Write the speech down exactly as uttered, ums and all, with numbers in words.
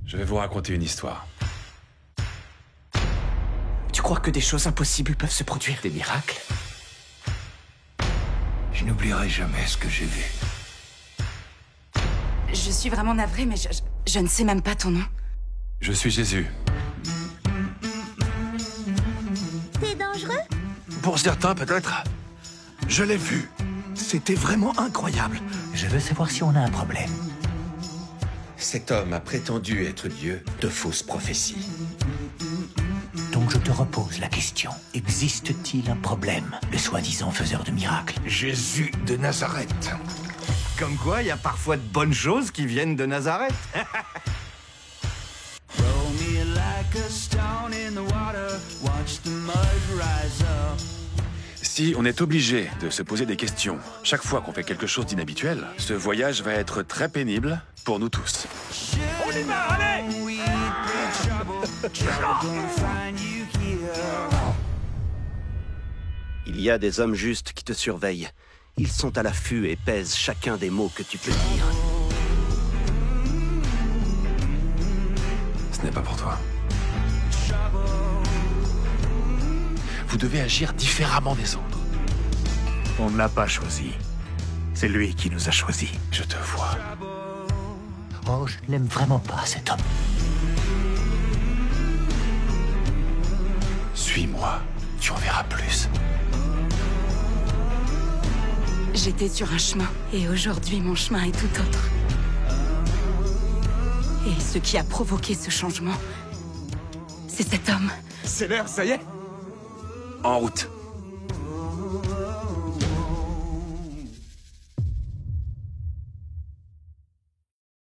Je vais vous raconter une histoire. Tu crois que des choses impossibles peuvent se produire? Des miracles? Je n'oublierai jamais ce que j'ai vu. Je suis vraiment navrée, mais je, je, je ne sais même pas ton nom. Je suis Jésus. T'es dangereux? Pour certains, peut-être. Je l'ai vu. C'était vraiment incroyable. Je veux savoir si on a un problème. Cet homme a prétendu être Dieu de fausses prophéties. Donc je te repose la question. Existe-t-il un problème, le soi-disant faiseur de miracles? Jésus de Nazareth. Comme quoi, il y a parfois de bonnes choses qui viennent de Nazareth. Si on est obligé de se poser des questions chaque fois qu'on fait quelque chose d'inhabituel, ce voyage va être très pénible pour nous tous. On y va, allez! Il y a des hommes justes qui te surveillent. Ils sont à l'affût et pèsent chacun des mots que tu peux dire. Ce n'est pas pour toi. Vous devez agir différemment des autres. On ne l'a pas choisi. C'est lui qui nous a choisis. Je te vois. Oh, je l'aime vraiment pas, cet homme. Suis-moi, tu en verras plus. J'étais sur un chemin, et aujourd'hui, mon chemin est tout autre. Et ce qui a provoqué ce changement, c'est cet homme. C'est l'heure, ça y est? En route.